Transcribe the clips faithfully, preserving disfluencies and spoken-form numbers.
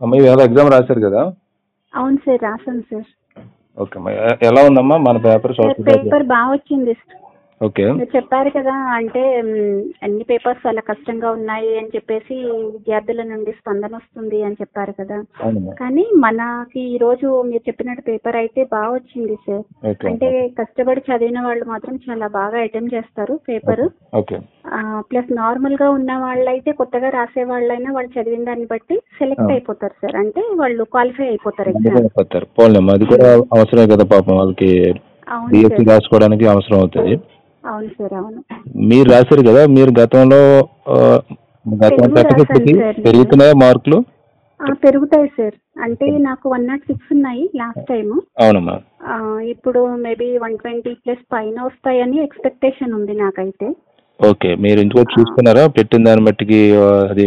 అమ్మ ఇవాళ ఎగ్జామ్ రాశారు కదా? అవును సార్, రాసాను సార్. ఓకే అమ్మా, ఎ- ఎలా ఉందమ్మా మన పేపర్? సార్ పేపర్ బాగా వచ్చింది. ఓకే. మీరు చెప్పారు కదా, అంటే మ్, అన్ని పేపర్స్ చాలా కష్టంగా ఉన్నాయి అని చెప్పేసి విద్యార్థుల నుండి స్పందన వస్తుంది అని చెప్పారు కదా. అవునమ్మా. కానీ మనకి ఈ రోజు మీరు చెప్పినట్టు పేపర్ అయితే బాగా వచ్చింది సార్. ఓకే. అంటే కష్టపడి చదివిన వాళ్ళు మాత్రం చాలా బాగా అటెంప్ట్ చేస్తారు పేపర్. ఓకే. ప్లస్ నార్మల్ గా ఉన్న వాళ్ళైతే, కొత్తగా రాసే వాళ్ళైనా వాళ్ళు చదివిన దాన్ని బట్టి సెలెక్ట్ అయిపోతారు సార్. అంటే వాళ్ళు క్వాలిఫై అయిపోతారు ఎగ్జామ్. అయిపోతారు. పోలేమ్మా, అది కూడా అవసరమే కదా పాపం వాళ్ళకి. అవును డిఎస్సి సార్, రాసుకోవడానికి అవసరం అవుతుంది. అవును సార్, అవును. మీరు రాశారు కదా, మీరు గతంలో ఆ, గతం తెలుగు పెట్టకపోతే రాశాను సార్ నేను. పెరుగుతున్నాయా మార్కులు? ఆ, పెరుగుతాయి సార్. అంటే నాకు వన్ నాట్ సిక్స్ ఉన్నాయి లాస్ట్ టైం. అవునమ్మా. ఇప్పుడు మేబీ వన్ ట్వంటీ ప్లస్ పైన వస్తాయని ఎక్స్పెక్టేషన్ ఉంది నాకైతే. ఓకే, మీరు ఇంటికి చూసుకున్నారా పెట్టిన దాన్ని బట్టికి? ఆ, అది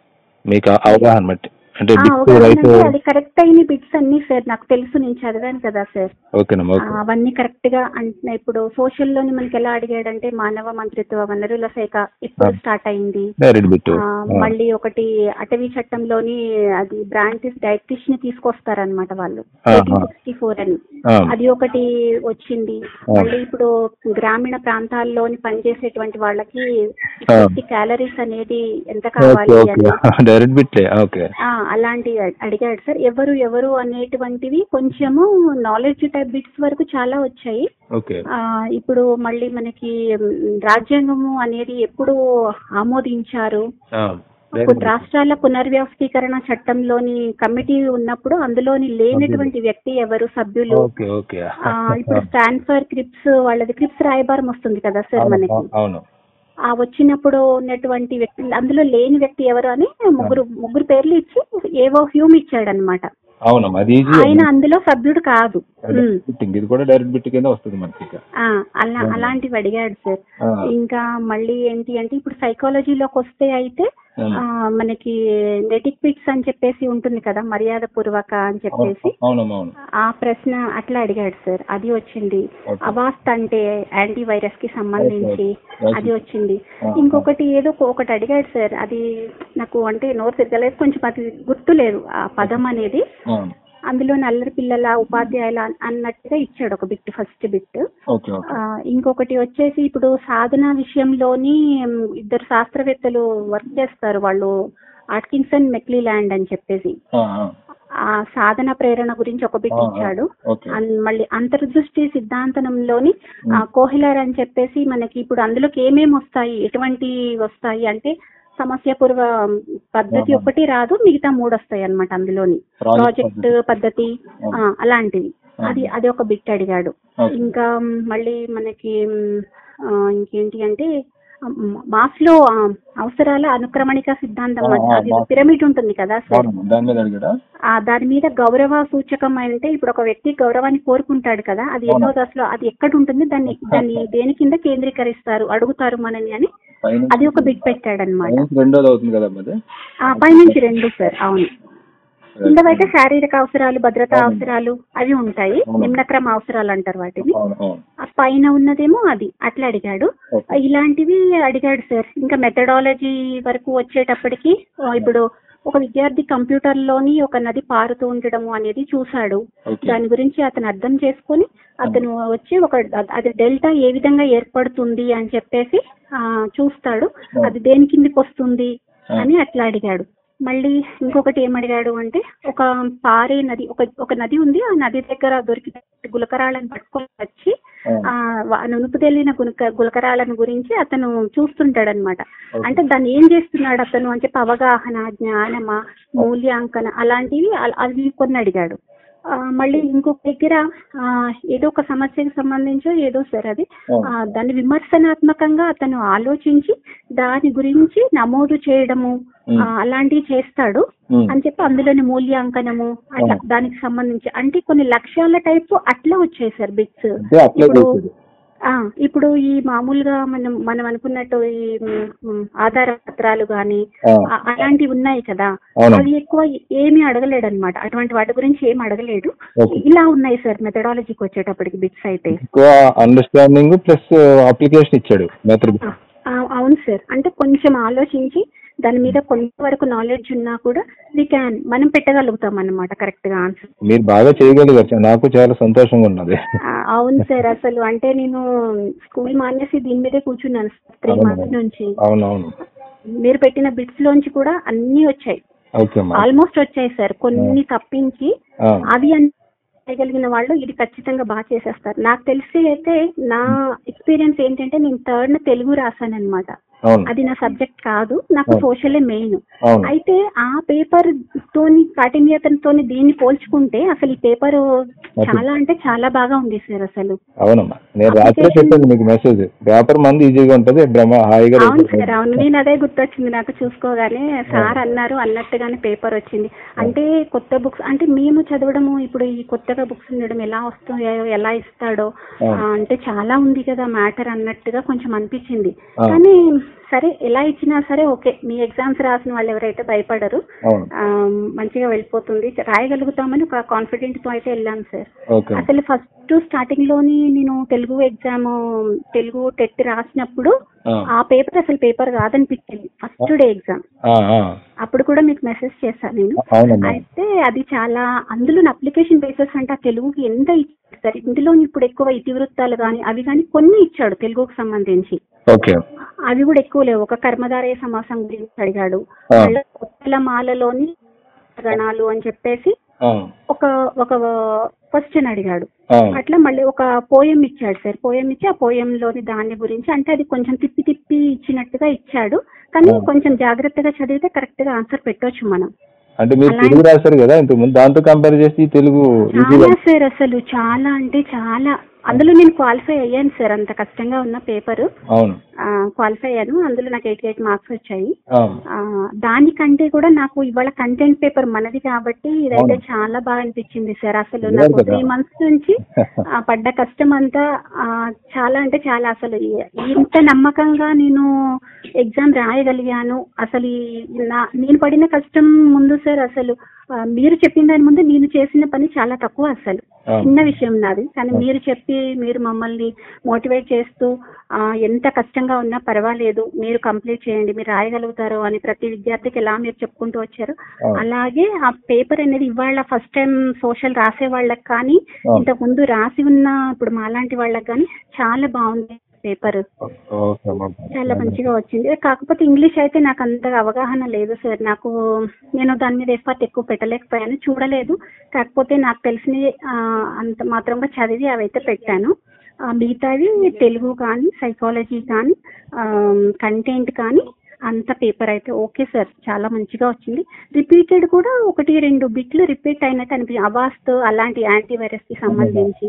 మీకు అవగాహన బట్టి అంటే ఆ, బిట్స్ అవగాహన రైట్. అంటే అది కరెక్ట్ అయిన బిట్స్ అన్ని సార్ నాకు తెలుసు, నేను చదివాను కదా సార్. ఓకేనమ్మా. ఆ, అవన్నీ కరెక్ట్ గా. అంటే ఇప్పుడు సోషల్ లోని మనకి ఎలా అడిగాడంటే, మానవ మంత్రిత్వ వనరుల శాఖ ఎప్పుడు స్టార్ట్ అయింది, డైరెక్ట్ బిట్. ఆ, మళ్ళీ ఒకటి అటవీ చట్టంలోని అది బ్రాంచెస్ డైరెక్టిష్ ని తీసుకొస్తారనమాట వాళ్ళు, ఎయిటీన్ సిక్స్టీ ఫోర్ అని. అది ఒకటి వచ్చింది. మళ్ళీ ఇప్పుడు గ్రామీణ ప్రాంతాల్లోని పనిచేసేటువంటి వాళ్ళకి ఫిఫ్టీ క్యాలరీస్ అనేది ఎంత కావాలి అని డైరెక్ట్ బిట్లే. ఓకే. ఆ, అలాంటి అడిగాడు సార్. ఎవరు ఎవరు అనేటువంటివి కొంచెము నాలెడ్జ్ టైప్ బిట్స్ వరకు చాలా వచ్చాయి. ఓకే. ఆ, ఇప్పుడు మళ్ళీ మనకి మ్, రాజ్యాంగము అనేది ఎప్పుడు ఆమోదించారు, కొన్ని రాష్ట్రాల పునర్వ్యవస్థీకరణ చట్టంలోని కమిటీ ఉన్నప్పుడు అందులోని లేనటువంటి వ్యక్తి ఎవరు, సభ్యులు. ఓకే. ఓకే. ఆ, ఇప్పుడు స్టాన్ఫర్ క్రిప్స్ వాళ్ళది క్రిప్స్ రాయబారం వస్తుంది కదా సార్ మనకి. అవును. ఆ వచ్చినప్పుడు ఉన్నటువంటి వ్యక్తి, అందులో లేని వ్యక్తి ఎవరు అని ముగ్గురు ముగ్గురు పేర్లు ఇచ్చి ఏవో హ్యూమ్ ఇచ్చాడు అనమాట. అవునమ్మా, అది ఈజీ. ఆయన అందులో సభ్యుడు కాదు. ఇది కూడా డైరెక్ట్ బిట్ కింద వస్తుంది మనకి. అలా అలాంటివి అడిగాడు సార్. ఇంకా మళ్ళీ ఏంటి అంటే, ఇప్పుడు సైకాలజీలోకి వస్తే అయితే ఆ, మనకి నెటిక్ బిట్స్ అని చెప్పేసి ఉంటుంది కదా, మర్యాద పూర్వక అని చెప్పేసి. ఆ ప్రశ్న అట్లా అడిగాడు సార్, అది వచ్చింది. అవాస్ట్ అంటే యాంటీ వైరస్ కి సంబంధించి అది వచ్చింది. ఇంకొకటి ఏదో ఒకటి అడిగాడు సార్, అది నాకు అంటే నోరు తిరగలేదు, కొంచెం అది గుర్తులేదు ఆ పదం అనేది. అందులో నల్లరి పిల్లల ఉపాధ్యాయుల అన్నట్టుగా ఇచ్చాడు ఒక బిట్, ఫస్ట్ బిట్. ఇంకొకటి వచ్చేసి, ఇప్పుడు సాధన విషయంలోని ఇద్దరు శాస్త్రవేత్తలు వర్క్ చేస్తారు వాళ్ళు, ఆట్కిన్సన్ మెక్లీలాండ్ అని చెప్పేసి. ఆ సాధన ప్రేరణ గురించి ఒక బిట్ ఇచ్చాడు. మళ్ళీ అంతర్దృష్టి సిద్ధాంతంలోని కోహిలర్ అని చెప్పేసి మనకి ఇప్పుడు అందులోకి ఏమేమి వస్తాయి, ఎటువంటి వస్తాయి అంటే సమస్య పూర్వ పద్ధతి ఒకటి రాదు, మిగతా మూడు వస్తాయి అన్నమాట అందులోని, ప్రాజెక్ట్ పద్ధతి అలాంటివి. అది అది ఒక బిట్ అడిగాడు. ఇంకా మళ్ళీ మనకి ఇంకేంటి అంటే, మాస్లో అవసరాల అనుక్రమణిక సిద్ధాంతం, అది పిరమిడ్ ఉంటుంది కదా సార్, దాని మీద గౌరవ సూచకం అంటే, ఇప్పుడు ఒక వ్యక్తి గౌరవాన్ని కోరుకుంటాడు కదా, అది ఎన్నో దశలో అది ఎక్కడ ఉంటుంది, దాన్ని దాన్ని దేని కింద కేంద్రీకరిస్తారు అడుగుతారు మనని అని, అది ఒక బిట్ పెట్టాడు అనమాట. పైనుంచి రెండు సార్. అవును, కిందవైతే శారీరక అవసరాలు, భద్రతా అవసరాలు అవి ఉంటాయి, నిమ్నక్రమ అవసరాలు అంటారు వాటిని. ఆ పైన ఉన్నదేమో అది, అట్లా అడిగాడు. ఇలాంటివి అడిగాడు సార్. ఇంకా మెథడాలజీ వరకు వచ్చేటప్పటికి, ఇప్పుడు ఒక విద్యార్థి కంప్యూటర్ లోని ఒక నది పారుతూ ఉండడము అనేది చూశాడు. దాని గురించి అతను అర్థం చేసుకొని అతను వచ్చి ఒక అది డెల్టా ఏ విధంగా ఏర్పడుతుంది అని చెప్పేసి ఆ చూస్తాడు, అది దేని కిందికి వస్తుంది అని అట్లా అడిగాడు. మళ్ళీ ఇంకొకటి ఏమడిగాడు అంటే, ఒక పారే నది, ఒక ఒక నది ఉంది, ఆ నది దగ్గర దొరికిన గులకరాళ్ళని పట్టుకొని వచ్చి ఆ నునుపు తెలియని గులక గులకరాళ్ళని గురించి అతను చూస్తుంటాడు అనమాట. అంటే దాన్ని ఏం చేస్తున్నాడు అతను అని చెప్పి అవగాహన, జ్ఞానమా, మూల్యాంకన అలాంటివి అవి కొన్ని అడిగాడు. మళ్ళీ ఇంకొక దగ్గర ఏదో ఒక సమస్యకు సంబంధించో ఏదో సార్ అది, దాన్ని విమర్శనాత్మకంగా అతను ఆలోచించి దాని గురించి నమోదు చేయడము అలాంటివి చేస్తాడు అని చెప్పి, అందులోని మూల్యాంకనము అట్లా దానికి సంబంధించి, అంటే కొన్ని లక్ష్యాల టైపు అట్లా వచ్చాయి సార్ బిట్స్. ఇప్పుడు ఇప్పుడు ఈ మామూలుగా మనం మనం అనుకున్నట్టు ఈ ఆధార పత్రాలు గాని అలాంటివి ఉన్నాయి కదా, అవి ఎక్కువ ఏమీ అడగలేడు అనమాట, అటువంటి వాటి గురించి ఏమి అడగలేడు. ఇలా ఉన్నాయి సార్ మెథడాలజీకి వచ్చేటప్పటికి బిట్స్ అయితే. అండర్స్టాండింగ్ ప్లస్ అప్లికేషన్ ఇచ్చాడు. అవును సార్, అంటే కొంచెం ఆలోచించి దాని మీద కొంతవరకు నాలెడ్జ్ ఉన్నా కూడా వి క్యాన్ మనం పెట్టగలుగుతాం అన్నమాట కరెక్ట్ గా ఆన్సర్. మీరు బాగా చేయగలిగారు, నాకు చాలా సంతోషంగా ఉన్నది. అవును సార్, అసలు అంటే నేను స్కూల్ మానేసి దీని మీదే కూర్చున్నాను త్రీ మంత్స్ నుంచి. అవునవును, మీరు పెట్టిన బిట్స్ లోంచి కూడా అన్ని వచ్చాయి, ఆల్మోస్ట్ వచ్చాయి సార్. కొన్ని తప్పించి అవి చేయగలిగిన వాళ్ళు ఇది ఖచ్చితంగా బాగా చేసేస్తారు. నాకు తెలిసి అయితే నా ఎక్స్పీరియన్స్ ఏంటంటే నేను థర్డ్ తెలుగు రాశాను అనమాట. అది నా సబ్జెక్ట్ కాదు, నాకు సోషలే మెయిన్. అయితే ఆ పేపర్ తోని కాఠిన్యతతోని దీన్ని పోల్చుకుంటే అసలు ఈ పేపర్ చాలా అంటే చాలా బాగా ఉంది సార్. అసలు అవునమ్మా, నేను రాత్రి పెట్టాను మీకు మెసేజ్, పేపర్ మంది ఈజీగా ఉంటది. అవును సార్, అవును, నేను అదే గుర్తొచ్చింది నాకు చూసుకోగానే. సార్ అన్నారు అన్నట్టుగానే పేపర్ వచ్చింది. అంటే కొత్త బుక్స్ అంటే మేము చదవడము, ఇప్పుడు ఈ కొత్తగా బుక్స్ ఉండడం ఎలా వస్తాయో ఎలా ఇస్తాడో అంటే చాలా ఉంది కదా మ్యాటర్ అన్నట్టుగా కొంచెం అనిపించింది. కానీ సరే ఎలా ఇచ్చినా సరే ఓకే, మీ ఎగ్జామ్స్ రాసిన వాళ్ళు ఎవరైతే భయపడరు, మంచిగా వెళ్ళిపోతుంది, రాయగలుగుతామని ఒక కాన్ఫిడెంట్ తో అయితే వెళ్ళాను సార్. అసలు ఫస్ట్ స్టార్టింగ్ లోని నేను తెలుగు ఎగ్జామ్ తెలుగు టెట్ రాసినప్పుడు ఆ పేపర్ అసలు పేపర్ కాదనిపించింది ఫస్ట్ డే ఎగ్జామ్. అప్పుడు కూడా మీకు మెసేజ్ చేశాను నేను. అయితే అది చాలా అందులో అప్లికేషన్ బేసెస్ అంటే ఆ తెలుగుకి ఎంత ఇచ్చారు, ఇందులో ఇప్పుడు ఎక్కువ ఇతివృత్తాలు కానీ అవి కానీ కొన్ని ఇచ్చాడు తెలుగుకు సంబంధించి, అవి కూడా ఎక్కువ లేవు. ఒక కర్మధారయ సమాసం గురించి అడిగాడు, కొత్తల మాలలోని గణాలు అని చెప్పేసి ఒక ఒక క్వశ్చన్ అడిగాడు. అట్లా మళ్ళీ ఒక పోయం ఇచ్చాడు సార్, పోయం ఇచ్చి ఆ పోయంలోని దాని గురించి అంటే అది కొంచెం తిప్పి తిప్పి ఇచ్చినట్టుగా ఇచ్చాడు. కానీ కొంచెం జాగ్రత్తగా చదివితే కరెక్ట్ గా ఆన్సర్ పెట్టొచ్చు మనం. అంటే మీరు తెలుగు రాశారు కదా ఇంతకుముందు, దాంతో కంపేర్ చేసి తెలుగు చాలా సార్, అసలు చాలా అంటే చాలా. అందులో నేను క్వాలిఫై అయ్యాను సార్, అంత కష్టంగా ఉన్న పేపర్ క్వాలిఫై అయ్యాను. అందులో నాకు ఎయిటీ ఎయిట్ మార్క్స్ వచ్చాయి. దానికంటే కూడా నాకు ఇవాళ కంటెంట్ పేపర్ మనది కాబట్టి ఇదైతే చాలా బాగా అనిపించింది సార్. అసలు నాకు త్రీ మంత్స్ నుంచి పడ్డ కష్టం అంతా చాలా అంటే చాలా, అసలు ఇంత నమ్మకంగా నేను ఎగ్జామ్ రాయగలిగాను. అసలు నా నేను పడిన కష్టం ముందు సార్, అసలు మీరు చెప్పిన దాని ముందు నేను చేసిన పని చాలా తక్కువ, అసలు చిన్న విషయం నాది. కానీ మీరు చెప్పి మీరు మమ్మల్ని మోటివేట్ చేస్తూ ఎంత కష్టంగా ఉన్నా పర్వాలేదు, మీరు కంప్లీట్ చేయండి, మీరు రాయగలుగుతారు అని ప్రతి విద్యార్థికి ఎలా మీరు చెప్పుకుంటూ వచ్చారు, అలాగే ఆ పేపర్ అనేది ఇవాళ ఫస్ట్ టైం సోషల్ రాసే వాళ్ళకి కానీ ఇంతకు ముందు రాసి ఉన్న ఇప్పుడు మాలాంటి వాళ్ళకి కానీ చాలా బాగుంది పేపర్, చాలా మంచిగా వచ్చింది. కాకపోతే ఇంగ్లీష్ అయితే నాకు అంతగా అవగాహన లేదు సార్. నాకు నేను దాని మీద ఎఫర్ట్ ఎక్కువ పెట్టలేకపోయాను, చూడలేదు. కాకపోతే నాకు తెలిసిన అంత మాత్రంగా చదివి అవైతే పెట్టాను. మిగతావి తెలుగు కానీ సైకాలజీ కానీ కంటెంట్ కానీ అంత పేపర్ అయితే ఓకే సార్, చాలా మంచిగా వచ్చింది. రిపీటెడ్ కూడా ఒకటి రెండు బిట్లు రిపీట్ అయినట్టు అనిపించింది. అవాస్తు అలాంటి యాంటీవైరస్ కి సంబంధించి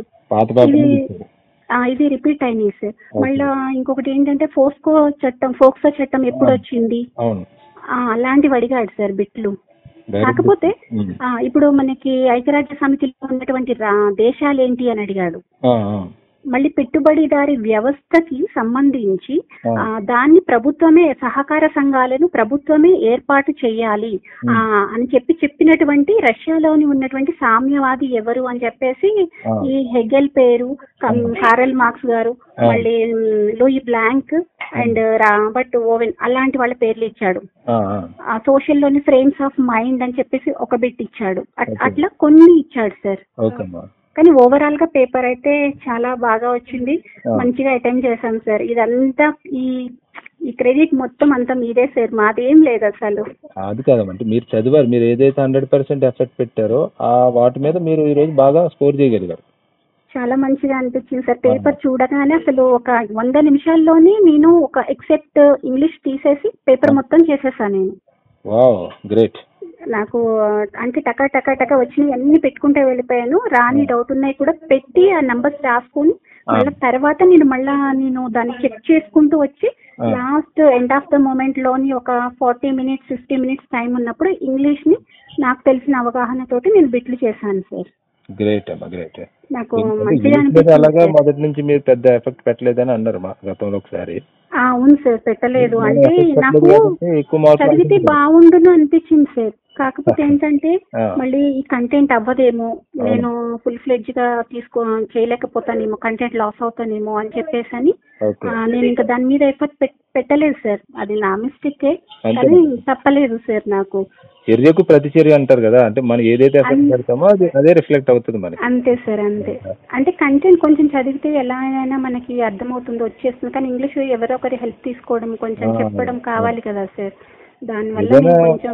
ఇది రిపీట్ అయినాయి సార్. మళ్ళా ఇంకొకటి ఏంటంటే ఫోస్కో చట్టం ఫోక్సో చట్టం ఎప్పుడు వచ్చింది అలాంటివి అడిగాడు సార్ బిట్లు. కాకపోతే ఇప్పుడు మనకి ఐక్యరాజ్య సమితిలో ఉన్నటువంటి దేశాలు ఏంటి అని అడిగాడు. మళ్ళీ పెట్టుబడిదారి వ్యవస్థకి సంబంధించి దాన్ని ప్రభుత్వమే సహకార సంఘాలను ప్రభుత్వమే ఏర్పాటు చేయాలి అని చెప్పి చెప్పినటువంటి రష్యాలోని ఉన్నటువంటి సామ్యవాది ఎవరు అని చెప్పేసి ఈ హెగెల్ పేరు, కారెల్ మార్క్స్ గారు, మళ్ళీ Louis Blanc and Robert Owen అలాంటి వాళ్ళ పేర్లు ఇచ్చాడు. సోషల్ లోని ఫ్రేమ్స్ ఆఫ్ మైండ్ అని చెప్పేసి ఒక బిట్ ఇచ్చాడు. అట్లా కొన్ని ఇచ్చాడు సార్. కానీ ఓవరాల్ గా పేపర్ అయితే చాలా బాగా వచ్చింది, మంచిగా అటెంప్ట్ చేశాం సార్. ఇదంతా ఈ ఈ క్రెడిట్ మొత్తం అంతా మీదే సార్, మాదేం లేదు అసలు. అది కాదమంటే మీరు చదివారు, మీరు ఏదైతే హండ్రెడ్ పర్సెంట్ ఎఫర్ట్ పెట్టారో ఆ వాటి మీద మీరు ఈ రోజు బాగా స్కోర్ చేయగలిగారు. చాలా మంచిగా అనిపించింది సార్. పేపర్ చూడగానే అసలు ఒక వంద నిమిషాల్లోనే నేను ఒక ఎక్సెప్ట్ ఇంగ్లీష్ తీసేసి పేపర్ మొత్తం చేసేసాను నేను. Wow, great. నాకు అంటే టకా టకా టకా వచ్చినాయి అన్ని పెట్టుకుంటే వెళ్ళిపోయాను. రాని డౌట్ ఉన్నాయి కూడా పెట్టి ఆ నంబర్స్ రాసుకుని మళ్ళీ తర్వాత నేను మళ్ళా నేను దాన్ని చెక్ చేసుకుంటూ వచ్చి last end of the moment లోని ఒక forty minutes fifty minutes time ఉన్నప్పుడు ఇంగ్లీష్ ని నాకు తెలిసిన అవగాహన తోటి నేను బిట్లు చేశాను సార్. గ్రేట్ అమ్మా, గ్రేట్. నాకు అంటే మంచిగా ఇంగ్లీష్ మీద అనిపించింది అలాగా సార్. మొదటి నుంచి మీరు పెద్ద ఎఫెక్ట్ పెట్టలేదని అన్నారు మా గతంలో ఒకసారి. ఆ, అవును సార్, పెట్టలేదు. మనం అంటే ఎఫెక్ట్ పెట్టలేదు నాకు కాబట్టి ఎక్కువ మార్కులు చదివితే అనుకుంటున్నాను. బాగుండును అనిపించింది సార్. కాకపోతే ఏంటంటే ఆ, మళ్ళీ ఈ కంటెంట్ అవ్వదేమో, అవును. నేను ఫుల్ ఫ్లెడ్జ్ గా తీసుకో చేయలేకపోతానేమో, కంటెంట్ లాస్ అవుతానేమో అని చెప్పేసి అని ఓకే. ఆ, నేను ఇంకా దాని మీద ఎఫర్ట్ పెట్టలేదు సార్. అది నా మిస్టేకే, అంతే. కానీ తప్పలేదు సార్ నాకు. చర్యకు ప్రతిచర్య అంటారు కదా, అంటే మనం ఏదైతే ఎఫెక్ట్ అన్- పెడతామో అది అదే రిఫ్లెక్ట్ అవుతుంది మనకి. అంతే సార్, అంతే. అంటే కంటెంట్ కొంచెం చదివితే ఎలా అయినా మనకి అర్థమవుతుందో వచ్చేస్తుంది, కానీ ఇంగ్లీష్ ఎవరో ఒకరి హెల్ప్ తీసుకోవడం, కొంచెం ఆ, చెప్పడం ఆ. కావాలి కదా సార్. దానివల్ల ఏదైనా నేను కొంచెం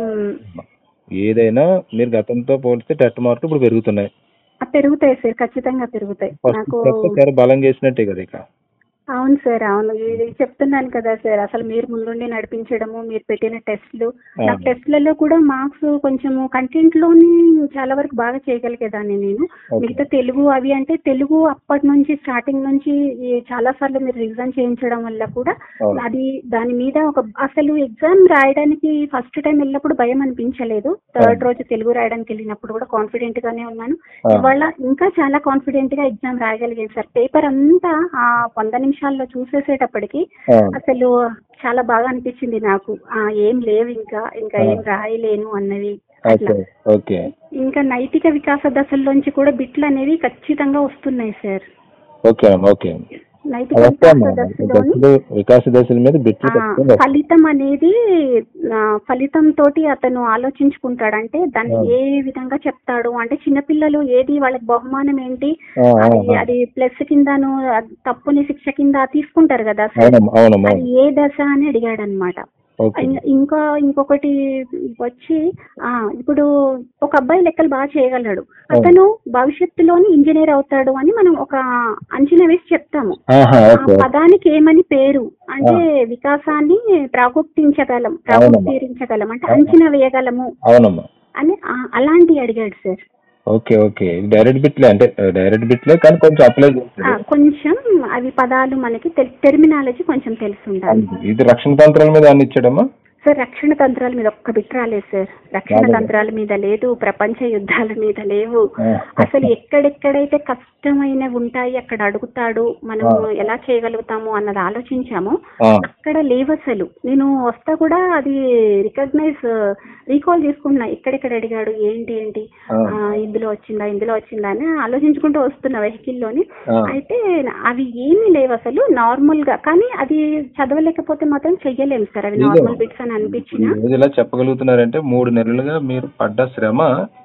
ఏదైనా మీరు గతంతో పోలిస్తే టెట్ మార్కులు ఇప్పుడు పెరుగుతున్నాయి. ఆ, పెరుగుతాయి సార్, ఖచ్చితంగా పెరుగుతాయి. ఫస్ట్ నాకు స్టెప్ చాలా బలం చేసినట్టే కదా ఇక. అవును సార్, అవును. ఇది చెప్తున్నాను కదా సార్, అసలు మీరు ముందుండి నడిపించడము, మీరు పెట్టిన టెస్ట్లు, ఆ, నాకు టెస్ట్లలో కూడా మార్క్స్ కొంచెము కంటెంట్ లోని చాలా వరకు బాగా చేయగలిగేదాన్ని నేను. ఓకే. మిగతా తెలుగు అవి అంటే తెలుగు అప్పటి నుంచి స్టార్టింగ్ నుంచి ఈ చాలా సార్లు మీరు రివిజన్ చేయించడం వల్ల కూడా అవును. అది దాని మీద ఒక అసలు ఎగ్జామ్ రాయడానికి ఫస్ట్ టైం వెళ్ళినప్పుడు భయం అనిపించలేదు. థర్డ్ అవును. రోజు తెలుగు రాయడానికి వెళ్ళినప్పుడు కూడా కాన్ఫిడెంట్ గానే ఉన్నాను. ఆ, ఇవాళ ఇంకా చాలా కాన్ఫిడెంట్ గా ఎగ్జామ్ రాయగలిగాను సార్. పేపర్ అంతా ఆ వంద నిమిషాల్లో చూసేసేటప్పటికి అవును. అసలు చాలా బాగా అనిపించింది నాకు. ఆ, ఏం లేవు ఇంకా ఇంకా ఆ. ఏం రాయలేను అన్నవి అట్లా. ఓకే. ఓకే. ఇంకా నైతిక వికాస దశల్లోంచి కూడా బిట్లు అనేవి ఖచ్చితంగా వస్తున్నాయి సార్. ఓకే అమ్మా, ఓకే. నైతిక అవి వికాస వస్తాయమ్మా, దశలోని దశలు వికాస దశల మీద బిట్లు ఆ, ఖచ్చితంగా వస్తాయి. ఫలితం అనేది ఆ, ఫలితం తోటి అతను ఆలోచించుకుంటాడు. అంటే దాన్ని ఆ. ఏ విధంగా చెప్తాడు అంటే, చిన్నపిల్లలు ఏది వాళ్ళకి బహుమానం ఏంటి, ఆ, ఆ, అది ఆ. అది ప్లస్ కిందను అది తప్పుని శిక్ష కింద తీసుకుంటారు కదా సార్. అవునమ్మా, అవునమ్మా. అది ఏ దశ అని అడిగాడు అనమాట. ఓకే. ఇంకా ఇంకొకటి వచ్చి ఆ ఇప్పుడు ఒక అబ్బాయి లెక్కలు బాగా చేయగలడు, అతను భవిష్యత్తులోని ఇంజనీర్ అవుతాడు అని మనం ఒక అంచనా వేసి చెప్తాము. ఆహా, ఆ ఓకే. పదానికి ఏమని పేరు అంటే వికాసాన్ని ప్రాగుప్తించగలం, ప్రాగుప్తీరించగలం అంటే అంచనా వేయగలము అవునమ్మా. అని ఆ- అలాంటివి అడిగాడు సార్. ఓకే. ఓకే. డైరెక్ట్ బిట్లే, అంటే డైరెక్ట్ బిట్లే కానీ కొంచెం అప్లై ఆ, చేస్తారు. కొంచెం అవి పదాలు మనకి టెర్మినాలజీ కొంచెం తెలిసి ఉండాలి ఇది రక్షణ తంత్రాల మీద అన్ని ఇచ్చాడమ్మా. సార్. రక్షణ తంత్రాల మీద ఒక్క బిట్ రాలేదు సార్. రక్షణ రాలేదా? తంత్రాల మీద లేదు, ప్రపంచ యుద్ధాల మీద లేవు. ఆ. అసలు ఎక్కడెక్కడైతే కష్టమైనవి ఉంటాయి అక్కడ అడుగుతాడు, మనము ఆ. ఎలా చేయగలుగుతాము అన్నది ఆలోచించాము. ఆ. అక్కడ లేవు అసలు. నేను వస్తా కూడా అది రికగ్నైజ్ రీకాల్ చేసుకుంటున్నా, ఎక్కడెక్కడ అడిగాడు ఏంటి ఏంటి ఆ. ఆ, ఇందులో వచ్చిందా ఇందులో వచ్చిందా అని ఆలోచించుకుంటూ వస్తున్నా వెహికల్లోని. ఆ. అయితే అవి ఏమీ లేవు అసలు, నార్మల్ గా. కానీ అది చదవలేకపోతే మాత్రం చెయ్యలేము సార్, అవి నార్మల్ బిట్స్ అని ఈ అనిపించిన. రోజు ఇలా చెప్పగలుగుతున్నారంటే మూడు నెలలుగా మీరు పడ్డ శ్రమ,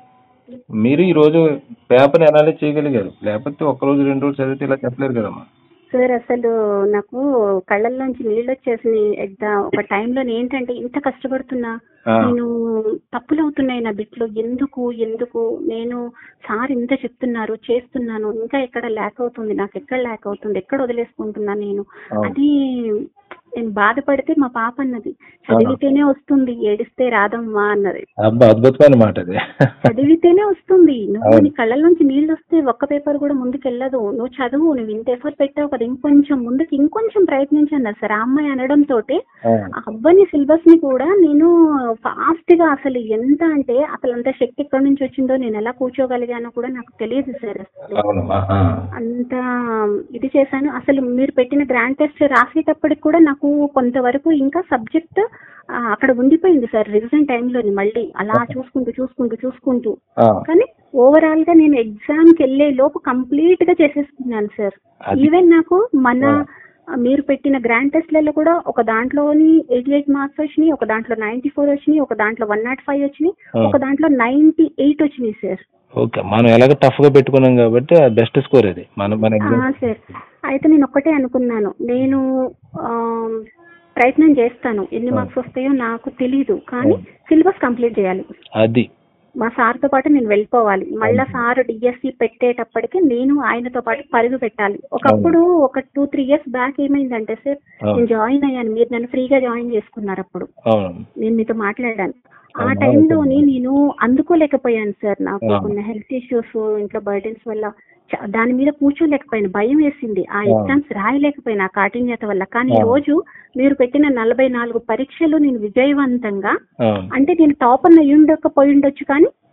మీరు ఈ రోజు పేపర్ అనాలిసిస్ చేయగలిగారు. లేకపోతే ఒక రోజు రెండు రోజులు చదివితే ఇలా చెప్పలేరు కదమ్మా. సార్ అసలు నాకు కళ్ళల్లోంచి నీళ్ళు వచ్చేసినాయి. ఎగ్జామ్ ఒక టైంలో ఏంటంటే ఇంత కష్టపడుతున్నా ఆ. నేను తప్పులు అవుతున్నాయి నా బిట్లో, ఎందుకు ఎందుకు నేను సార్ ఇంత చెప్తున్నారు చేస్తున్నాను, ఇంకా ఎక్కడ ల్యాక్ అవుతుంది, నాకు ఎక్కడ ల్యాక్ అవుతుంది, ఎక్కడ వదిలేసుకుంటున్నాను నేను. అవును. అది నేను బాధపడితే మా పాప అన్నది, చదివితేనే వస్తుంది ఏడిస్తే రాదమ్మా అన్నది. అబ్బా, అద్భుతమైన మాట అది. చదివితేనే వస్తుంది. నువ్వు అవును. నీ కళ్ళల్లోంచి నీళ్ళు వస్తే ఒక్క పేపర్ కూడా ముందుకు వెళ్ళదు. నువ్వు చదువు, నువ్వు ఇంత ఎఫర్ట్ పెట్టావు కదా, ఇంకొంచెం ముందుకు ఇంకొంచెం ప్రయత్నించండి సార్. ఆ అమ్మాయి అనడం తోటి ఆ. ఆ అబ్బాయి సిలబస్ ని కూడా నేను ఫాస్ట్ గా, అసలు ఎంత అంటే అసలు అంత శక్తి ఎక్కడి నుంచి వచ్చిందో, నేను ఎలా కూర్చోగలిగానో కూడా నాకు తెలియదు సార్. అసలు అవునమ్మా. ఆ. అంత ఇది చేశాను. అసలు మీరు పెట్టిన గ్రాండ్ టెస్ట్ రాసేటప్పటికి కూడా నాకు కొంతవరకు ఇంకా సబ్జెక్ట్ అక్కడ ఉండిపోయింది సార్, రివిజన్ టైంలోని మళ్ళీ అలా చూసుకుంటూ చూసుకుంటూ చూసుకుంటూ ఆ. కానీ ఓవరాల్ గా నేను ఎగ్జామ్ కి వెళ్లే లోపు కంప్లీట్ గా చేసేసుకున్నాను సార్. అది- ఈవెన్ నాకు మన ఆ. మీరు పెట్టిన గ్రాండ్ టెస్ట్లలో కూడా ఒక దాంట్లోని ఎయిటీ ఎయిట్ మార్క్స్ వచ్చినాయి, ఒక దాంట్లో నైన్టీ ఫోర్ వచ్చినాయి, ఒక దాంట్లో వన్ నాట్ ఫైవ్ వచ్చినాయి, ఆ. ఒక దాంట్లో నైన్టీ ఎయిట్ వచ్చినాయి సార్. ఓకే, మనం ఎలాగ టఫ్ గా పెట్టుకున్నాం కాబట్టి బెస్ట్ స్కోర్ అది మన మన ఆ, ఎగ్జామ్. సార్ అయితే నేను ఒక్కటే అనుకున్నాను, నేను ఆ, ప్రయత్నం చేస్తాను, ఎన్ని ఆ. మార్క్స్ వస్తాయో నాకు తెలీదు, కానీ సిలబస్ కంప్లీట్ చేయాలి. అది మా సార్తో పాటు నేను వెళ్ళిపోవాలి. మళ్ళా సార్ డిఎస్సి పెట్టేటప్పటికి నేను ఆయనతో పాటు పరుగు పెట్టాలి. ఒకప్పుడు ఒక టూ త్రీ ఇయర్స్ బ్యాక్ ఏమైందంటే సార్, నేను జాయిన్ అయ్యాను, మీరు నన్ను ఫ్రీగా జాయిన్ చేసుకున్నారు. అప్పుడు అవును. నేను మీతో మాట్లాడాను. ఆ టైంలోని నేను అందుకోలేకపోయాను సార్. నాకు ఆ. కొన్ని హెల్త్ ఇష్యూస్, ఇంట్లో బర్డెన్స్ వల్ల చ- దాని మీద కూర్చోలేకపోయాను, భయం వేసింది. ఆ ఆ. ఎగ్జామ్స్ రాయలేకపోయినా ఆ కాఠిన్యత వల్ల. కానీ ఈ ఆ. రోజు మీరు పెట్టిన నలభై నాలుగు పరీక్షలు నేను విజయవంతంగా, ఆ. అంటే నేను టాపర్ అయ్యి ఉండకపోయి ఉండొచ్చు, కానీ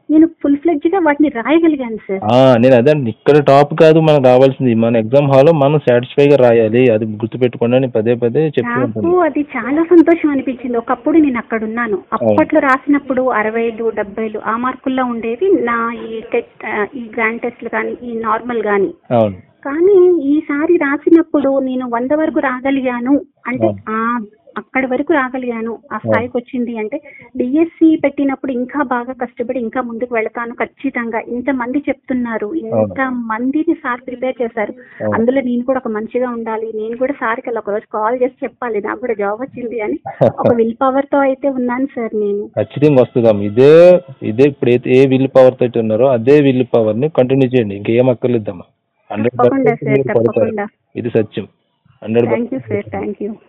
నేను ఫుల్ ఫ్లెడ్జ్ గా వాటిని రాయగలిగాను సార్. ఆ, నేను అదే అండి, ఇక్కడ టాప్ కాదు మనకు రావాల్సింది, మన ఎగ్జామ్ హాల్లో మనం సాటిస్ఫై గా రాయాలి, అది గుర్తుపెట్టుకోండి అని పదే పదే చెప్తూ నాకు ఉంటాను. అది చాలా సంతోషం అనిపించింది. ఒకప్పుడు నేను అక్కడ ఉన్నాను, అప్పట్లో రాసినప్పుడు అరవైలు డెబ్బైలు ఆ మార్కుల్లో ఉండేవి నా ఈ టెస్ట్ ఈ గ్రాండ్ టెస్ట్లు కానీ ఈ నార్మల్ కానీ. అవును. కానీ ఈసారి రాసినప్పుడు నేను వంద వరకు రాగలిగాను అంటే ఆ అక్కడి వరకు రాగలిగాను, ఆ స్థాయికి వచ్చింది అంటే డిఎస్సి పెట్టినప్పుడు ఇంకా బాగా కష్టపడి ఇంకా ముందుకు వెళతాను ఖచ్చితంగా. ఇంత మంది చెప్తున్నారు, ఇంత మందిని సార్ ప్రిపేర్ చేశారు, అందులో నేను కూడా ఒక మంచిగా ఉండాలి, నేను కూడా సార్కి ఒక రోజు కాల్ చేసి చెప్పాలి నాకు కూడా జాబ్ వచ్చింది అని ఒక విల్ పవర్ తో అయితే ఉన్నాను సార్ నేను. ఖచ్చితంగా వస్తుందాం. ఇదే ఇదే ఇప్పుడు ఏ విల్ పవర్ తో ఉన్నారో అదే విల్ పవర్ ని కంటిన్యూ చేయండి, ఇంకేం అక్కర్లేద్దమ్మా. హండ్రెడ్ పర్సెంట్ ఇది సత్యం. Hundred thank you sir, thank you.